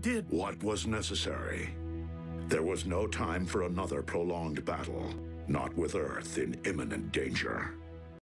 did what was necessary. There was no time for another prolonged battle, not with Earth in imminent danger.